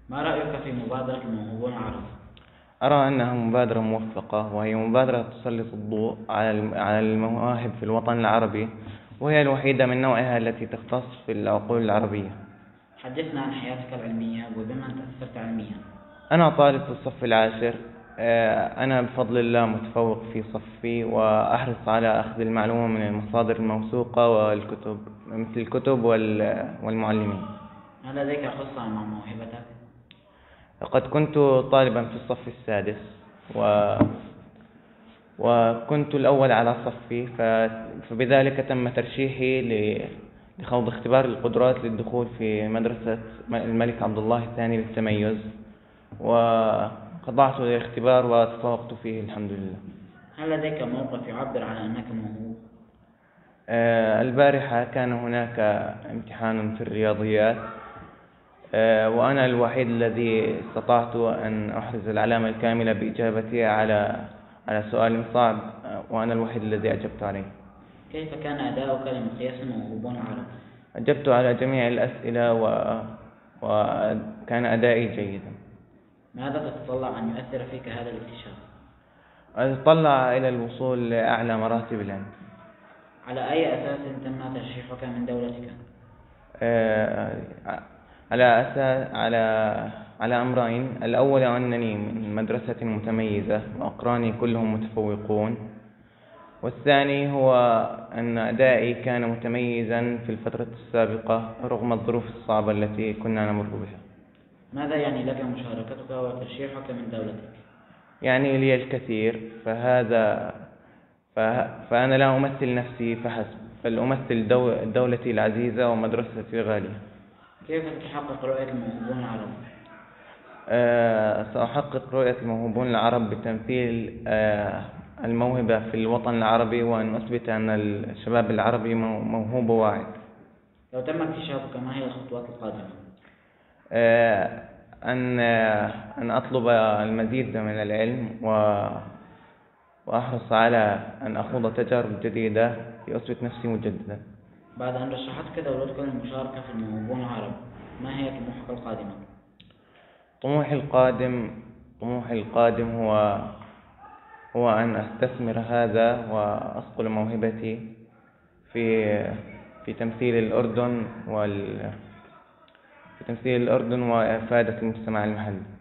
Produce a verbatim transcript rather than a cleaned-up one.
ما رأيك في مبادرة الموهوبون العرب؟ أرى أنها مبادرة موفقة، وهي مبادرة تسلط الضوء على على المواهب في الوطن العربي، وهي الوحيدة من نوعها التي تختص في العقول العربية. حدثنا عن حياتك العلمية وبما تأثرت علميا. أنا طالب في الصف العاشر. أنا بفضل الله متفوق في صفي، وأحرص على أخذ المعلومة من المصادر الموثوقة والكتب مثل الكتب والمعلمين. هل لديك خصة مع موهبتك؟ لقد كنت طالبا في الصف السادس و... وكنت الأول على صفي، ف... فبذلك تم ترشيحي ل... لخوض اختبار القدرات للدخول في مدرسة الملك عبد الله الثاني للتميز، وخضعت للاختبار وتفوقت فيه الحمد لله. هل لديك موقف يعبر عن أنك موهوب؟ آه البارحة كان هناك امتحان في الرياضيات، آه وأنا الوحيد الذي استطعت أن أحرز العلامة الكاملة بإجابتي على على سؤال صعب، وأنا الوحيد الذي أجبت عليه. كيف كان أداؤك لمقياس الموهوبون العرب؟ أجبت على جميع الأسئلة و... وكان أدائي جيدا. ماذا تتطلع أن يؤثر فيك هذا الاكتشاف؟ أتطلع إلى الوصول لأعلى مراتب العلم. على أي أساس تم ترشيحك من دولتك؟ آه على أساس على على أمرين. الأول أنني من مدرسة متميزة وأقراني كلهم متفوقون، والثاني هو أن أدائي كان متميزا في الفترة السابقة رغم الظروف الصعبة التي كنا نمر بها. ماذا يعني لك مشاركتك وترشيحك من دولتك؟ يعني لي الكثير، فهذا فأنا لا أمثل نفسي فحسب، بل أمثل دو... دولتي العزيزة ومدرستي الغالية. كيف تحقق رؤية الموهوبون العرب؟ أه سأحقق رؤية الموهوبون العرب بتمثيل أه الموهبة في الوطن العربي، وأن أثبت أن الشباب العربي موهوب وواعد. لو تم اكتشافك ما هي الخطوات القادمة؟ أه أن أن أطلب المزيد من العلم، و وأحرص على أن أخوض تجارب جديدة لأثبت نفسي مجددا. بعد أن رشحتك دولتك للمشاركة في الموهوبون العرب، ما هي طموحك القادمة؟ طموحي القادم طموحي القادم هو هو أن أستثمر هذا وأصقل موهبتي في في تمثيل الأردن وال في تمثيل الأردن وإفادة المجتمع المحلي.